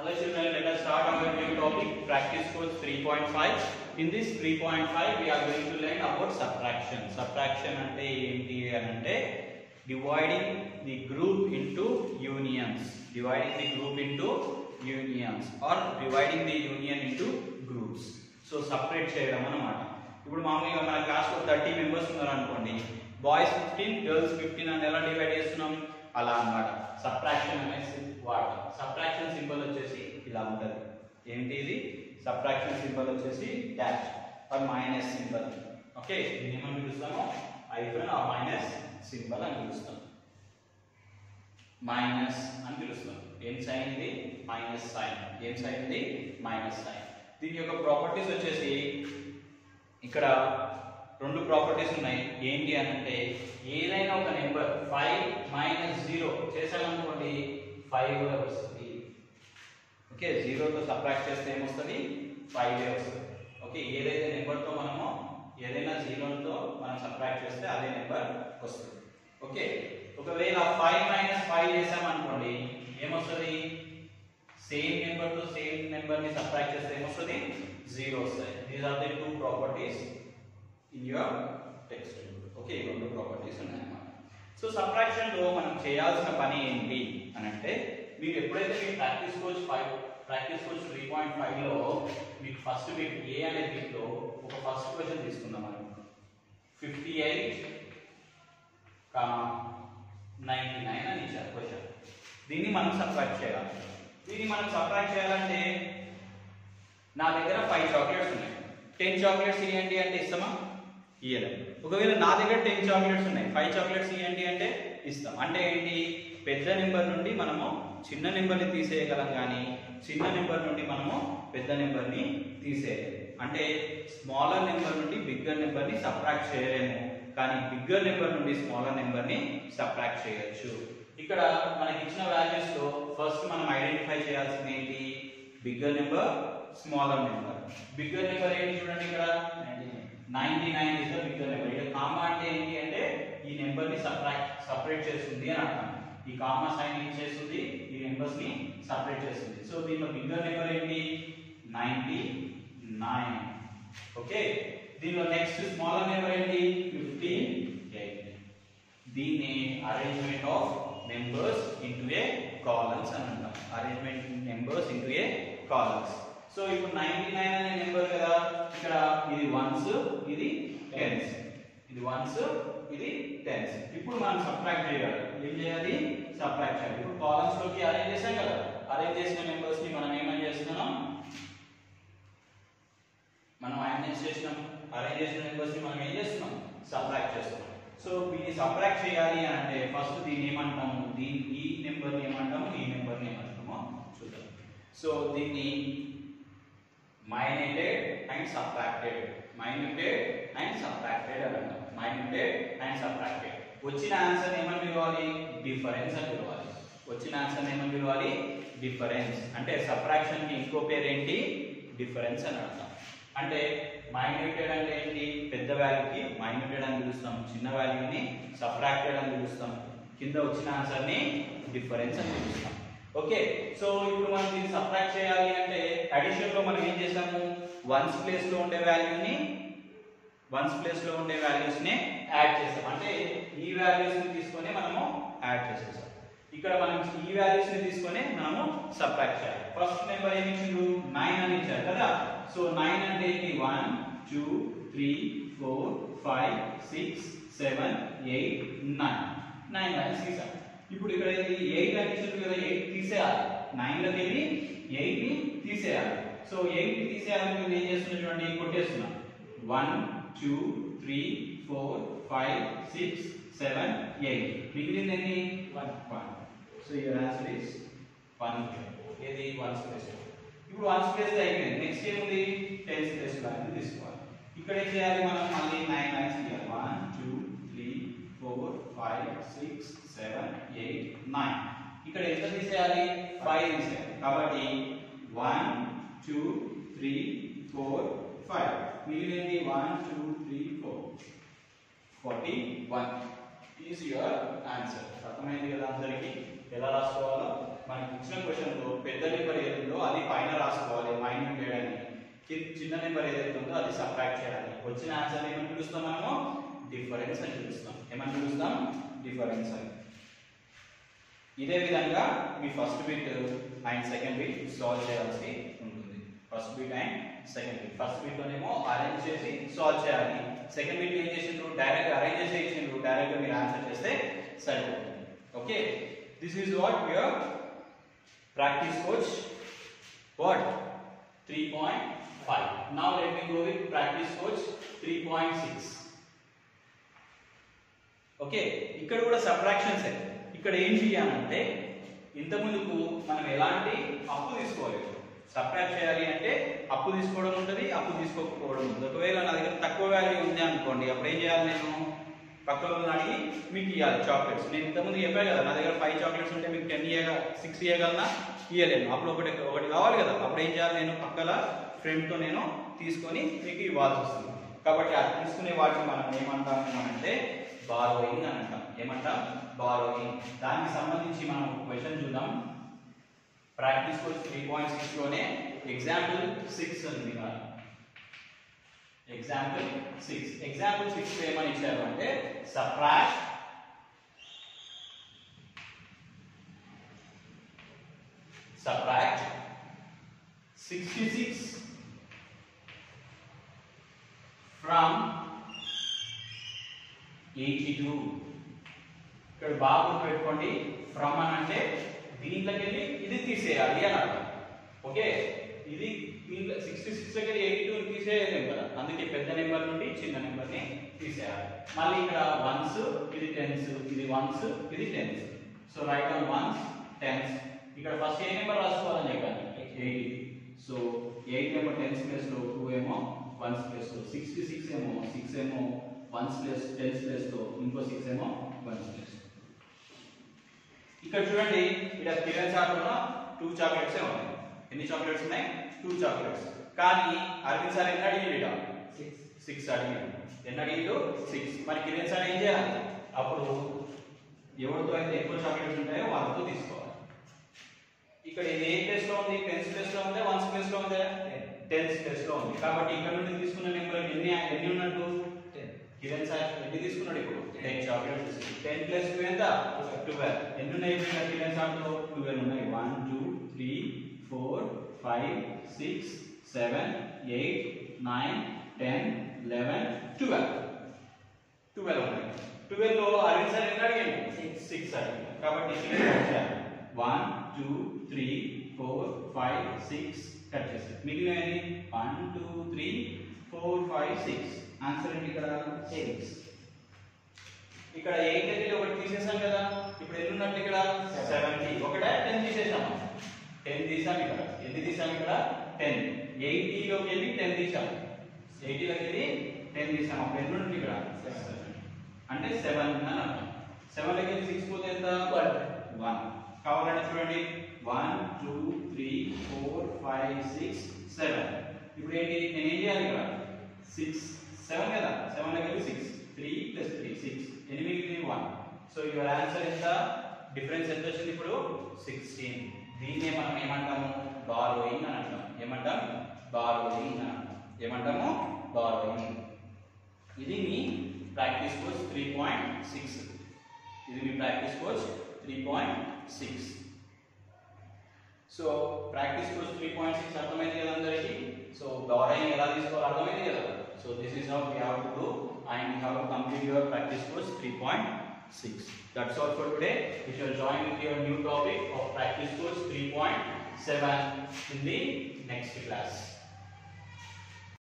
Hello children, let us start our new topic, practice course 3.5. In this 3.5 we are going to learn about subtraction. Subtraction ante enti anante dividing the group into unions. Dividing the group into unions or dividing the union into groups. So separate చేయడం అన్నమాట. ఇప్పుడు మామూలుగా మన class లో 30 members ఉన్నారు అనుకోండి. Boys 15, girls 15 అని ఎలా డివైడ్ చేస్తున్నాం? అలా అన్నమాట. సబ్ట్రాక్షన్ అనేది వాడతాం. సబ్ట్రాక్షన్ సింబల్ వచ్చేసి ఇలా ఉంటది. ఏంటి ఇది? సబ్ట్రాక్షన్ సింబల్ వచ్చేసి dash or minus symbol. Okay, దీన్ని ఏమని పిలుస్తాము? హైఫన్ ఆర్ మైనస్ సింబల్ అని పిలుస్తాం. మైనస్ అని పిలుస్తాం. ఏం సైన్ ఇది? Minus sign. ఏం సైన్ ఇది? Minus sign. దీని యొక్క ప్రాపర్టీస్ వచ్చేసి ఇక్కడ రెండు ప్రాపర్టీస్ ఉన్నాయి. ఏంటి అని అంటే ఏదైనా ఒక నెంబర్ 5 - 0 చేసామనుకోండి 5 కూడా వస్తుంది. ఓకే, 0 తో సబ్ట్రాక్ట్ చేస్తే ఏమొస్తుంది? 5 వస్తుంది. ఓకే, ఏదైతే నెంబర్ తో మనము ఏదైనా 0 తో మనం సబ్ట్రాక్ట్ చేస్తే అదే నెంబర్ వస్తుంది. ఓకే, ఒకవేళ 5 - 5 చేసామనుకోండి ఏమొస్తుంది? సేమ్ నెంబర్ తో సేమ్ నెంబర్ ని సబ్ట్రాక్ట్ చేస్తే ఏమొస్తుంది? 0 వస్తాయి. These are the two properties in your textbook. Okay, ఈ రెండు ప్రాపర్టీస్ ఉన్నాయన్నమాట. సో సబ్ట్రాక్షన్ లో మనం చేయాల్సిన పని ఏంటి అని అంటే మీరు ఎప్పుడైతే మీ ప్రాక్టీస్ కోర్స్ 3.5 లో మీకు ఫస్ట్ బిట్ ఏ అనే బిట్ లో ఒక ఫస్ట్ క్వశ్చన్ తీసుకుందాం మనం. 58, 99 అని ఇచ్చారు క్వశ్చన్. దీన్ని మనం సబ్ట్రాక్ట్ చేయాలి. దీన్ని మనం సబ్ట్రాక్ట్ చేయాలంటే నా దగ్గర 5 చాక్లెట్స్ ఉన్నాయి. 10 చాక్లెట్స్ ఇవ్వండి అంటే ఇస్తామా? ఇయ్యలేం. ఒకవేళ నా దగ్గర 10 చాక్లెట్స్ ఉన్నాయి, 5 చాక్లెట్స్ ఇవ్వండి అంటే ఇస్తాం. అంటే ఏంటి? పెద్ద నెంబర్ నుండి మనము చిన్న నెంబర్ని తీసేయగలం, కానీ చిన్న నెంబర్ నుండి మనము పెద్ద నెంబర్ని తీసేయలేము. అంటే స్మాలర్ నెంబర్ నుండి బిగ్గర్ నెంబర్ని సబ్ట్రాక్ట్ చేయలేము, కానీ బిగ్గర్ నెంబర్ నుండి స్మాలర్ నెంబర్ని సబ్ట్రాక్ట్ చేయొచ్చు. ఇక్కడ మనకి ఇచ్చిన వాల్యూస్ లో ఫస్ట్ మనం ఐడెంటిఫై చేయాల్సింది ఏంటి? Bigger number, smaller number. Bigger number ఏంటి చూడండి, ఇక్కడ 99 ఇస్ ద బిగ్గర్ నెంబర్. ఇక్కడ కామా అంటే ఏంటి అంటే ఈ నెంబర్ ని సపరేట్ చేస్తుంది అని అర్థం. ఈ కామా సైన్ ఏం చేస్తుంది? ఈ నెంబర్స్ ని సపరేట్ చేస్తుంది. సో దీనిలో బిగ్గర్ నెంబర్ ఏంటి? 99. ఓకే, దీనిలో నెక్స్ట్ స్మాలర్ నెంబర్ ఏంటి? 58. దీన్ని arrangement of numbers into a columns అని అంటాం. Arrangement numbers into a columns. So ఇప్పుడు 99 అనే నెంబర్ కదా, ఇక్కడ ఇది వన్స్, ఇది టెన్స్. ఇది వన్స్, ఇది టెన్స్. ఇప్పుడు మనం సబ్ట్రాక్ట్ చేయాలి. ఏం చేయాలి? సబ్ట్రాక్ట్ చేయాలి. ఇప్పుడు కాలమ్స్ లోకి అరేంజ్ చేసాం కదా, అరేంజ్ చేసిన నెంబర్స్ ని మనం ఏమని చేస్తున్నాం? మనం అరేంజ్ చేసిన నెంబర్స్ ని మనం ఏం చేస్తున్నాం? సబ్ట్రాక్ట్ చేస్తున్నాం. సో దీన్ని సబ్ట్రాక్ట్ చేయాలి అంటే ఫస్ట్ దీన్ని ఏమంటాము? ఈ నెంబర్ ని ఏమంటాము? ఈ నెంబర్ ని ఏమంటామో చూద్దాం. సో దీన్ని minuted and subtracted. Minuted and subtracted అని అంటాం. Minuted and subtracted. వచ్చిన ఆన్సర్ ఏమని పిలవాలి? డిఫరెన్స్ అని పిలవాలి. వచ్చిన ఆన్సర్ ఏమని పిలవాలి? డిఫరెన్స్. అంటే సబ్ట్రాక్షన్ కి ఇంకో పేరు ఏంటి? డిఫరెన్స్ అని అర్థం. అంటే మైన్యూటెడ్ అంటే ఏంటి? పెద్ద వాల్యూకి మైన్యూటెడ్ అని పిలుస్తాం, చిన్న వాల్యూని సబ్ట్రాక్టెడ్ అని పిలుస్తాం, కింద వచ్చిన ఆన్సర్ ని డిఫరెన్స్ అని పిలుస్తాం. ఓకే, సో ఇప్పుడు మనం దీన్ని సబ్ట్రాక్ట్ చేయాలి అంటే అడిషన్ లో మనం ఏం చేసాము? వన్స్ ప్లేస్ లో ఉండే వాల్యూస్ ని యాడ్ చేసాం. అంటే ఈ వాల్యూస్ ని తీసుకొని మనము యాడ్ చేసేసాం. ఇక్కడ మనం ఈ వాల్యూస్ ని తీసుకొని మనము సబ్ట్రాక్ట్ చేయాలి. ఫస్ట్ నెంబర్ ఏమి ఇచ్చిండు? 9 అని ఇచ్చారు కదా. సో 9 అంటే ఏంటి? 1 2 3 4 5 6 7 8 9 వాల్యూస్ తీసాం. ఇప్పుడు ఇక్కడ ఇది 8 అని ఇచ్చింది కదా, 8 తీసేయాలి. 9 లోకి వెళ్ళి 8 ని తీసేయాలి. సో 8 ని తీసేయాలని నేను ఏం చేస్తున్నా చూడండి, కొట్టేస్తున్నా. 1 2 3 4 5 6 7 8 మిగిలింది ఏంటి? 1. So your answer is 1. ఏది? 1's place. ఇప్పుడు 1's ప్లేస్ అయిపోయింది. నెక్స్ట్ ఏముంది? 10's ప్లేస్ వాల్యూ తీసుకోవాలి. ఇక్కడ ఏం చేయాలి? మనం మళ్ళీ 9 లైన్స్ తీయాలి. 1 2 3 4 5 6 7 8 9. ఇక్కడ ఎంత తీసేయాలి? 5 తీసేయాలి. కాబట్టి 1 2 3 4 5 మిగిలింది 1 2 3 4 41 ఈజ్ యువర్ ఆన్సర్. అర్థమైంది కదా అందరికి ఎలా రాసుకోవాలో? మనకి ఇచ్చిన క్వశ్చన్ లో పెద్ద నెంబర్ ఏదో చిన్న నెంబర్ ఏదైతే ఉందో అది సబ్ట్రాక్ట్ చేయాలి. వచ్చిన ఆన్సర్ ఏమని పిలుస్తాం మనము? డిఫరెన్స్ అని పిలుస్తాం. ఏమని పిలుస్తాం? డిఫరెన్స్ అని. ఇదే విధంగా మీ first bit and second bit solve చేయాల్సి ఉంటుంది. First bit and second bit. First bit లోనేమో అరేంజ్ చేసి సాల్వ్ చేయాలి. సెకండ్ బిట్ ఏం చేసిండ్రు? డైరెక్ట్ అరేంజ్ చేసి ఇచ్చిండ్రు. డైరెక్ట్ గా మీరు ఆన్సర్ చేస్తే సరిపోతుంది. Okay, this is what your practice coach what 3.5. now let me go with practice coach 3.6. Okay, ఇక్కడ కూడా సబ్ట్రాక్షన్స్. ఇక్కడ ఏం చేయాలంటే ఇంత ముందుకు మనం ఎలాంటి అప్పు తీసుకోలేదు. సబ్ట్రాక్ట్ చేయాలి అంటే అప్పు తీసుకోవడం ఉంటుంది, అప్పు తీసుకోకపోవడం ఉంటుంది. ఒకవేళ నా దగ్గర తక్కువ వాల్యూ ఉంది అనుకోండి, అప్పుడు ఏం చేయాలి? నేను పక్కన వాళ్ళని అడిగి మీకు ఇవ్వాలి చాక్లెట్స్. నేను ఇంతకుముందు చెప్పాను కదా, నా దగ్గర 5 చాక్లెట్స్ ఉంటే మీకు 10 6 ఇవ్వగలనా? ఇవ్వలేను. అప్పుడు ఒకటి కావాలి కదా, అప్పుడు ఏం చేయాలి? నేను పక్కల ఫ్రెండ్తో నేను తీసుకొని మీకు ఇవ్వాల్సి వస్తుంది. కాబట్టి అది తీసుకునే వాటిని మనం ఏమంటాము అంటే బారోయింగ్ అని అంటాం. ఏమంటాం? బారోయింగ్. దానికి సంబంధించి మనం క్వశ్చన్ చూద్దాం. ప్రాక్టీస్ కోర్స్ 3.6 లోనే ఎగ్జాంపుల్ 6 ఉంది కదా. ఎగ్జాంపుల్ 6 ఏమని ఇచ్చారు అంటే సబ్ట్రాక్ట్ subtract 66 from 82. ఇక్కడ బాగా పెట్టుకోండి, ఫ్రమ్ అని అంటే దీంట్లోకి వెళ్ళి ఇది తీసేయాలి అని అర్థం. ఓకే, ఇది 66 దగ్గర 82 తీసేయలేం కదా, అందుకే పెద్ద నెంబర్ నుండి చిన్న నెంబర్ ని తీసేయాలి. మళ్ళీ ఇక్కడ వన్స్, ఇది టెన్స్, ఇది వన్స్, ఇది tens. So write on ones, tens. ఇక్కడ ఫస్ట్ ఏ నెంబర్ రాసుకోవాలని చెప్పాను? 80. సో 8 ఏమో టెన్స్ ప్లేస్ లో, 2 ఏమో వన్స్ ప్లేస్ లో, 66 ఏమో 6 ఏమో వన్స్ ప్లేస్ టెన్స్ ప్లేస్ లో, ఇంకో 6 ఏమో వన్స్ ప్లేస్. ఇక్కడ చూడండి, ఇక్కడ కిరణ్ చాట్ లో 2 చాక్లెట్స్ ఉన్నాయి. ఎన్ని చాక్లెట్స్ ఉన్నాయి? 2 చాక్లెట్స్. కానీ అరవింద్ సార్ ఎన్ని అడిగిండు? 6 అడిగిండు. ఎన్ని అడిగిండు? 6. మరి కిరణ్ సార్ ఏం చేయాలి? అప్పుడు ఎవరితో అయితే ఎక్కువ చాక్లెట్స్ ఉంటాయో వాళ్ళతో తీసుకోవాలి. ఇక్కడ ఇది ఏ ప్లేస్ లో ఉంది? టెన్స్ ప్లేస్ లో ఉందా, వన్స్ ప్లేస్ లో ఉందా? టెన్స్ ప్లేస్ లో ఉంది. కాబట్టి ఇక్కడ నుండి తీసుకున్న నెంబర్ ఎన్ని ఉన్నట్టు? 10. కిరణ్ సార్ ఎన్ని తీసుకున్నాడు? ఇప్పుడు 10 చాక్లెట్స్ తీసుకున్నాడు. 10 ప్లస్ 2 ఎంత? 12. ఎన్ని ఉన్నాయి ఇక్కడ కిరణ్ సార్ తో? 12 ఉన్నాయి. 1 2 3 4 5 6 7 8 9 10 11 12 ఉన్నాయి. 12 లో అరవింద్ సార్ ఎన్ని అడిగాడు? 6 అడిగాడు. కాబట్టి 1 2 3 4 5 6 కట్ చేస్తారు. మిగిలినవి 1 2 3 4 5 6. ఆన్సర్ ఏంటి ఇక్కడ? 6. ఇక్కడ 8 దగ్గర ఒకటి తీసేసాం కదా, ఇప్పుడు ఎన్ని ఉన్నట్టు ఇక్కడ? 70. ఒకటే 10 తీసేసాము. 10 తీసాం ఇక్కడ. ఎన్ని తీసాం ఇక్కడ? 10. 80 లోకి వెళ్ళి 10 తీసాం. 80 లోకి వెళ్ళి 10 తీసాం. అప్పుడు ఎన్ని ఉన్నట్టు ఇక్కడ? 7. అంటే 7 అని అర్థం. 7 లోకి వెళ్ళి 6 పోతే ఎంత? 1. కావాలంటే చూడండి, 1 2 3 4 5 6 7. ఇప్పుడు ఏంటి? నేను ఏం చేయాలి ఇక్కడ? 6 7 కదా, 7 లోకి వెళ్ళి 6 3 + 3 6. 8 1. సో యువర్ ఆన్సర్ ఎంత? డిఫరెన్స్ ఎంత వచ్చింది ఇప్పుడు? 16. దీన్నే మనం ఏమంటాము? బారోయింగ్ అని అంటాం. ఏమంటాం? బారోయింగ్ అని అంటాం. ఏమంటాము? బారోయింగ్. ఇది మీ ప్రాక్టీస్ కోర్స్ 3.6. ఇది మీ practice course 3.6. So practice course 3.6 అర్థమైంది కదా అందరికీ? సో బారోయింగ్ ఎలా తీసుకోవాలో అర్థమైంది కదా? So this is how we have to do and you have to complete your practice course 3.6. That's all for today. We shall join with your new topic of practice course 3.7 in the next class.